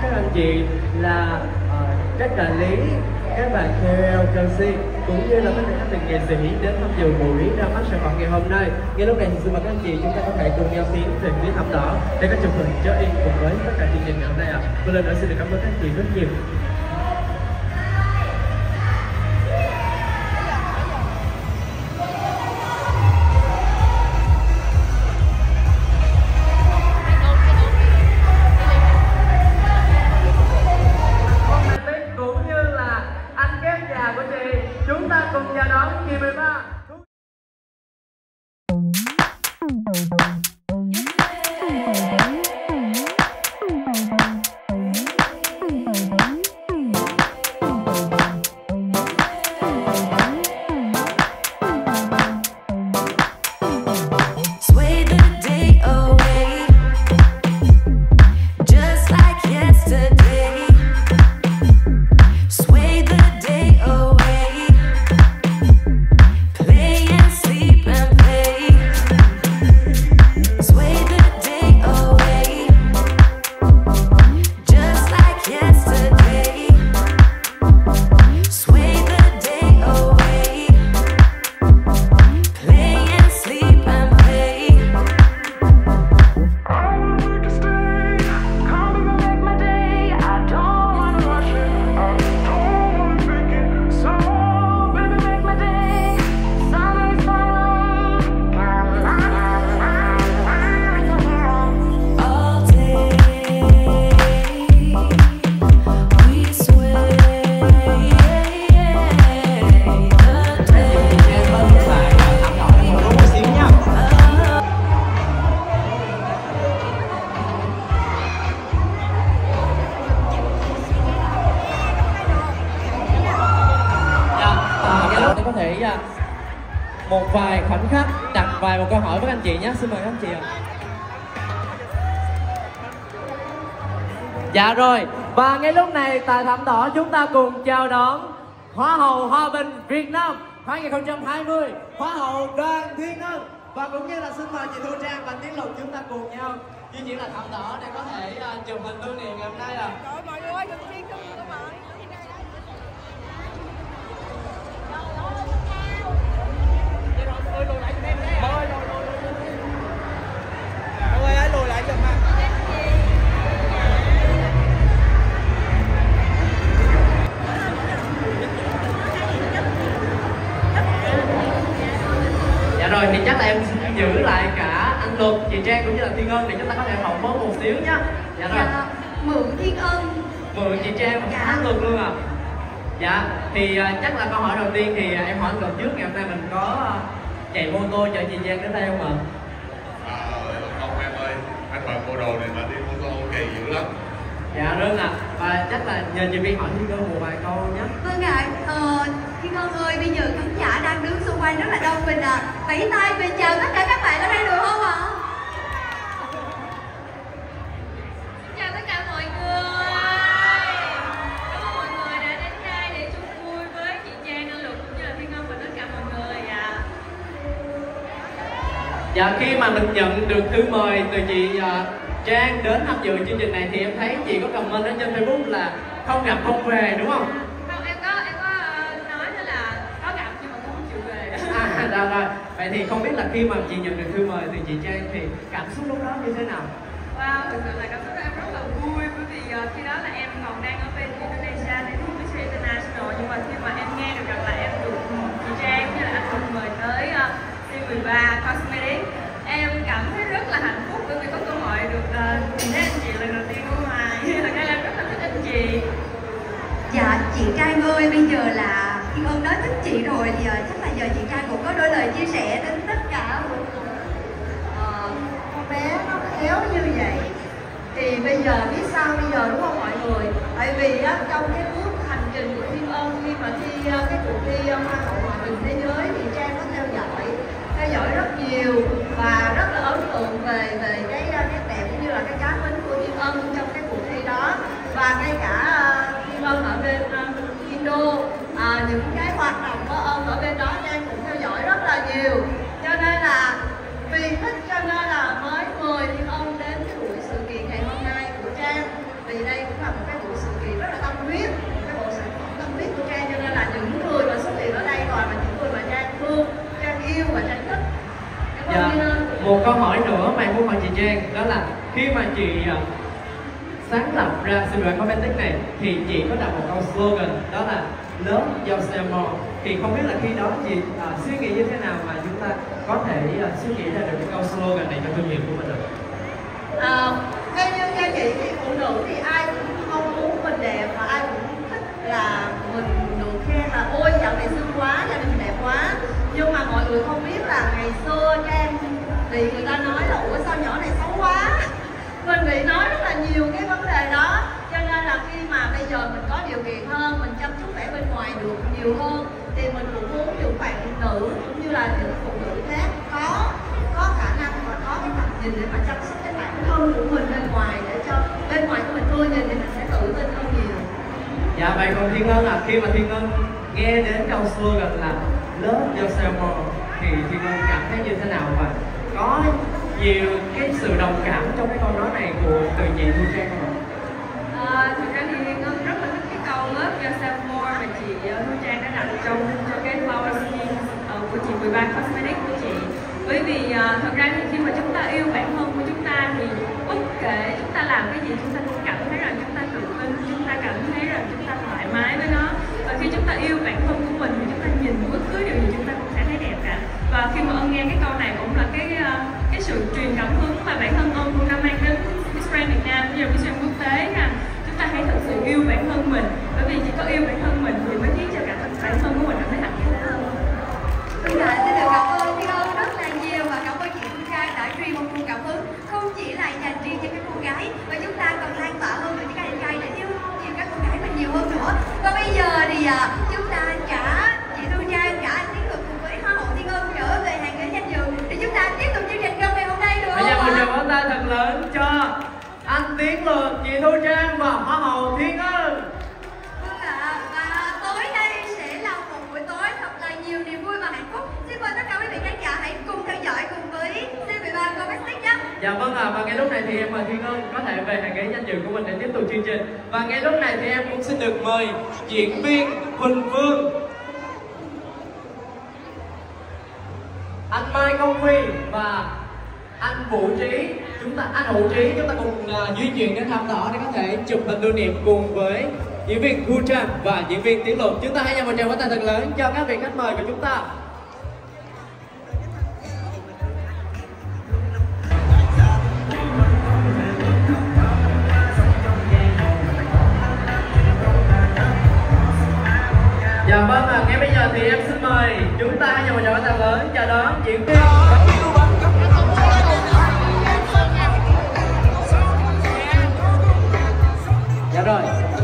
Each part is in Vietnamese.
các anh chị là các đại lý, các bạn KOL, MC cũng như là tất cả các vị nghệ sĩ đến tham dự buổi ra mắt sản phẩm ngày hôm nay. Ngay lúc này thì xin mời các anh chị chúng ta có thể cùng nhau tiến về phía thảm đỏ để có chụp hình check in cùng với tất cả chương trình ngày hôm nay ạ. Một lần nữa xin được cảm ơn các anh chị rất nhiều. Chúng ta cùng chào đón kỳ 13. Có thể một vài khoảnh khắc đặt vài một câu hỏi với các anh chị nhé, xin mời các anh chị ạ. Dạ rồi, và ngay lúc này tại thảm đỏ chúng ta cùng chào đón Hoa hậu Hòa bình Việt Nam 2020, Hoa hậu Đoàn Thiên Ngân, và cũng như là xin mời chị Thu Trang và Tiến Lục chúng ta cùng nhau di chuyển là thảm đỏ để có thể chụp hình lưu niệm ngày hôm nay ạ. Mọi người ơi, đừng riêng cho các bạn. Dạ rồi, thì chắc là em xin giữ lại cả anh Luật, chị Trang cũng như là Thiên Ân để chúng ta có thể phỏng vấn một xíu nhé. Dạ rồi. Dạ, mượn Thiên Ân. Mượn chị Trang và anh Luật luôn à. Dạ, thì chắc là câu hỏi đầu tiên thì em hỏi anh Luật trước, ngày hôm nay mình có chạy mô tô chở chị Trang đến đây không ạ? Không em ơi, anh mặc bộ đồ này mà đi mô tô kỳ dữ lắm. Dạ vâng ạ, và chắc là nhờ chị Vi hỏi Thiên Ân một vài câu nhé. Vâng ạ, Thiên Ân ơi, bây giờ khán giả đang đứng xung quanh rất là đông mình ạ. Vẫy tay mình chào tất cả các bạn ở đây được không ạ? Chào tất cả mọi người. Cảm ơn mọi người đã đến đây để chung vui với chị Trang, anh Luật cũng như là Thiên Ân và tất cả mọi người ạ. Dạ, khi mà mình nhận được thư mời từ chị Trang đến tham dự chương trình này thì em thấy chị có comment ở trên Facebook là không gặp không về, đúng không? Không, em có nói đó là có gặp nhưng mà không chịu về. Rồi. Vậy thì không biết là khi mà chị nhận được thư mời từ chị Trang thì cảm xúc lúc đó như thế nào? Wow, thực sự là cảm xúc em rất là vui, bởi vì khi đó là em còn đang ở bên Indonesia để thi Miss International, nhưng mà khi mà em nghe được rằng là em được chị Trang như là anh Hùng mời tới C13 Cosmetics, em cảm thấy rất là hạnh phúc bởi vì có cơ hội được nhìn thấy anh chị lần đầu tiên của Hoài. Thật ra em rất là thích anh chị. Dạ, chị Trang ơi, bây giờ là Thiên Ân nói thích chị rồi thì chắc là giờ chị Trang cũng có đôi lời chia sẻ đến tất cả mọi người. Con bé nó khéo như vậy thì bây giờ biết sao bây giờ, đúng không mọi người? Tại vì á, trong cái bước hành trình của Thiên Ân khi mà thi cái cuộc thi Hoa hậu Hòa bình thế giới thì Trang có theo dõi rất nhiều và rất là ấn tượng về cái đẹp cũng như là cái cá tính của Thiên Ân trong cái cuộc thi đó, và ngay cả Thiên Ân ở bên Indo, những cái hoạt động của Ân ở bên đó Trang cũng theo dõi rất là nhiều, cho nên là vì thích cho nên là mới mời Thiên Ân đến cái buổi sự kiện ngày hôm nay của Trang, vì đây cũng là một câu hỏi nữa mà em muốn hỏi chị Trang, đó là khi mà chị sáng lập ra Silver Cosmetics này thì chị có đặt một câu slogan đó là Love Yourself More, thì không biết là khi đó chị suy nghĩ như thế nào mà chúng ta có thể suy nghĩ ra được cái câu slogan này cho thương hiệu của mình được? Theo như chị thì phụ nữ thì ai cũng mong muốn mình đẹp và ai cũng thích là mình được khen là ôi dạo này xinh quá, dạo này mình đẹp quá. Nhưng mà mọi người không biết là ngày xưa Trang thì người ta nói là ủa sao nhỏ này xấu quá. Mình bị nói rất là nhiều cái vấn đề đó. Cho nên là khi mà bây giờ mình có điều kiện hơn, mình chăm chút vẻ bên ngoài được nhiều hơn thì mình cũng muốn những bạn nữ cũng như là những phụ nữ khác có khả năng và có cái tầm nhìn để mà chăm sóc cái bản thân của mình bên ngoài, để cho bên ngoài của mình tươi nhìn thì mình sẽ tự tin hơn nhiều. Dạ, vậy còn Thiên Ngân khi mà Thiên Ngân nghe đến câu slogan là Love Yourself More thì Thiên Ngân cảm thấy như thế nào, và có nhiều cái sự đồng cảm trong cái câu nói này của từ chị Thu Trang không ạ? Thực ra thì Thiên Ngân rất là thích cái câu Love Yourself More mà chị Thu Trang đã đặt trong cho cái Flower Skin của chị 13 Cosmetics của chị. Bởi vì thật ra thì khi mà chúng ta yêu bản thân của chúng ta thì bất kể chúng ta làm cái gì chúng ta cũng cảm thấy rằng chúng ta tự tin, chúng ta cảm thấy rằng chúng ta thoải mái với nó. Và khi chúng ta yêu bản thân của mình thì chúng ta nhìn bất cứ điều gì chúng ta cũng sẽ thấy đẹp cả. Và khi mà Ân nghe cái câu này cũng là cái sự truyền cảm hứng mà bản thân Ân cũng đã mang đến Miss Grand Việt Nam, như là Miss Grand quốc tế rằng chúng ta hãy thật sự yêu bản thân mình, bởi vì chỉ có yêu bản thân mình thì mới khiến cho cả bản thân của mình cảm thấy hạnh phúc hơn. Xin được cảm ơn Thiên Ân rất là nhiều và cảm ơn chị Thu Trang đã truyền một nguồn cảm hứng không chỉ là dành riêng cho các cô gái mà chúng ta còn lan tỏa hơn nữa cho các anh trai để yêu các cô gái mình nhiều hơn nữa. Và bây giờ thì chúng ta cả chị Thu Trang cả anh Tiến Lực cùng với Hoa hậu Thiên Ân trở về hàng ghế danh dự để chúng ta tiếp tục chương trình trong ngày hôm nay được không? Bây giờ một tràng pháo tay thật lớn cho anh Tiến Lực, chị Thu Trang và Hoa hậu Thiên Ân. Vâng ạ, và tối nay sẽ là một buổi tối thật là nhiều niềm vui và hạnh phúc. Xin mời tất cả quý vị khán giả hãy cùng theo dõi cùng với C13 Cosmetics nhé. Dạ vâng ạ, và ngay lúc này thì em mời Thiên Ân có thể về hàng ghế danh dự của mình để tiếp tục chương trình. Và ngay lúc này thì em cũng xin được mời diễn viên Huỳnh Vương, anh Mai Công Huy và anh Vũ Trí, anh Hữu Trí, chúng ta cùng di chuyển đến thăm đỏ để có thể chụp hình lưu niệm cùng với diễn viên Thu Trang và diễn viên Tiến Lực. Chúng ta hãy dành một tràng pháo tay thật lớn cho các vị khách mời của chúng ta. Dạ vâng ạ, ngay bây giờ thì em xin mời chúng ta hãy dành một tràng pháo tay lớn chào đón diễn viên. Dạ rồi.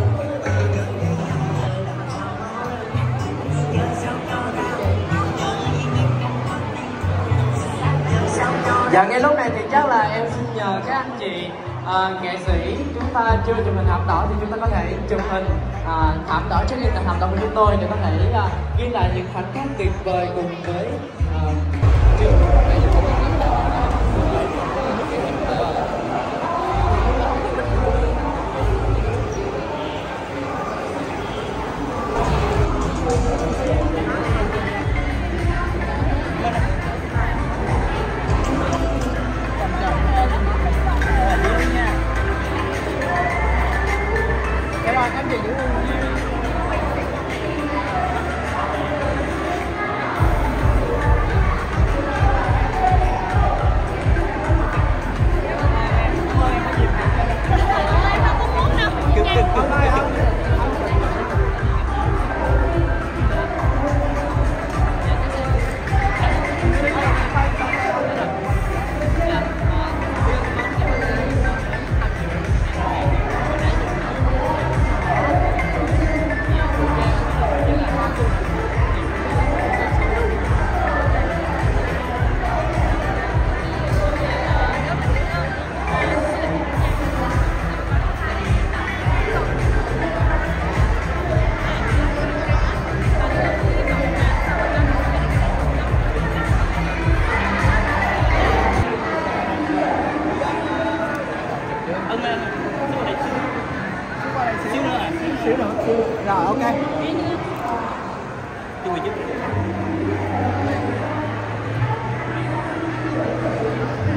Dạ ngay lúc này thì chắc là em xin nhờ các anh chị nghệ sĩ chúng ta chưa chụp hình thảm đỏ thì chúng ta có thể chụp hình thảm đỏ trước khi thảm đỏ của chúng tôi để có thể ghi lại những khoảnh khắc tuyệt vời cùng với Rồi ok. Chung rồi chứ.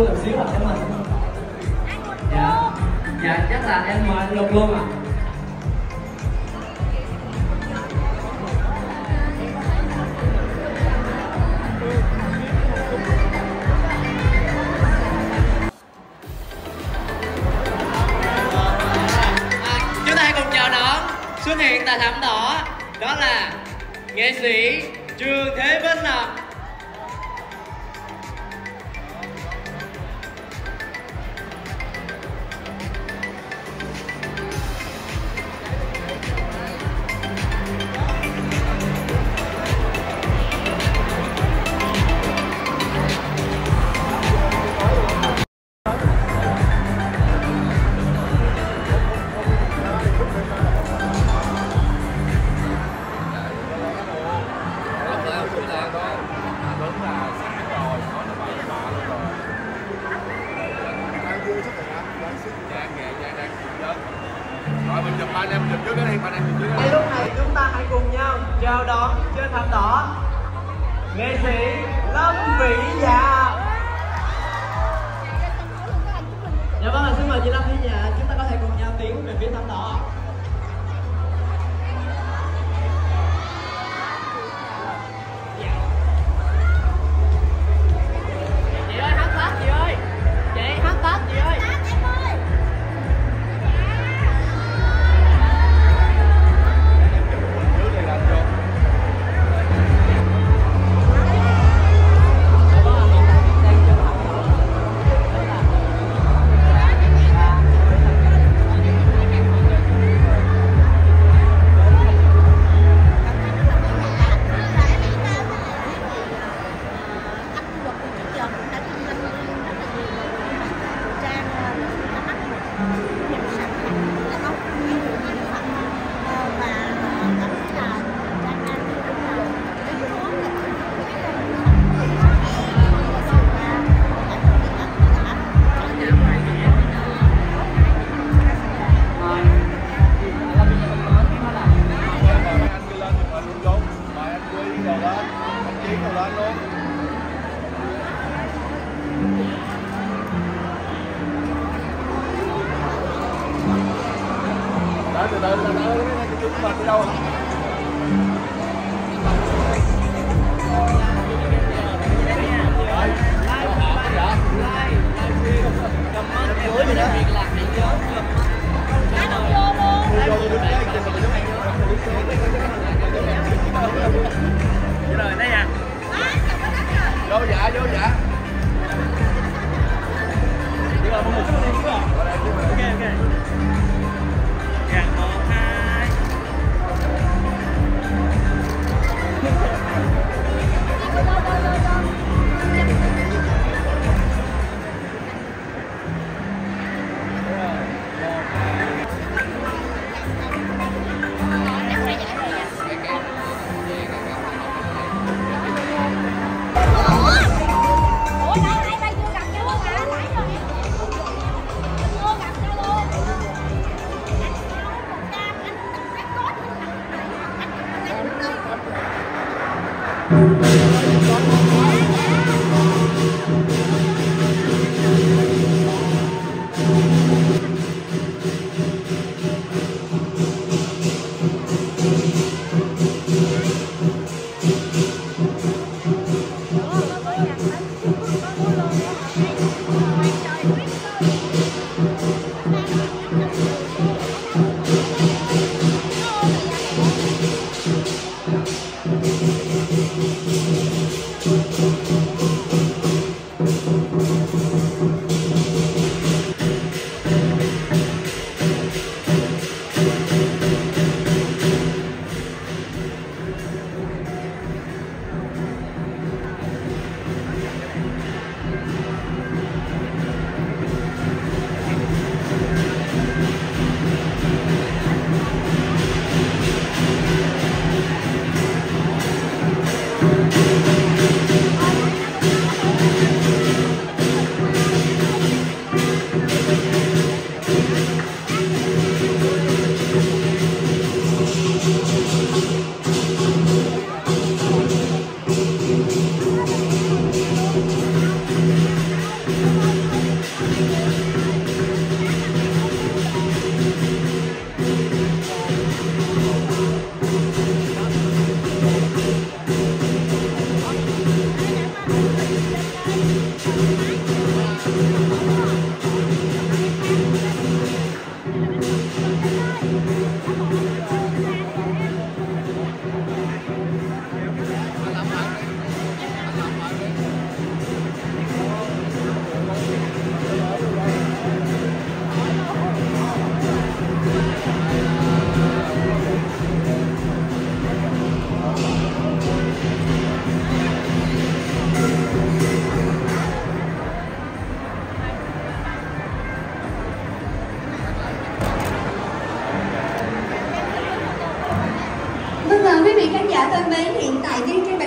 luôn một xíu ạ em ơi. Dạ, dạ chắc là em mời anh Lục luôn ạ. Chúng ta hãy cùng chào đón xuất hiện tại thảm đỏ, đó là nghệ sĩ Trường Thế Vinh ạ. Ngay lúc này chúng ta hãy cùng nhau chào đón trên thảm đỏ nghệ sĩ Lâm Vĩ Dạ. Dạ vâng, xin mời chị Lâm Vĩ Dạ, chúng ta có thể cùng nhau tiến về phía thảm đỏ. Chị ơi, hát Tết chị ơi. Chị hát Tết chị ơi. Rồi đây à. Vô dạ, vô dạ. Ok, ok. Dạ, 1, 2. thân mến, hiện tại trên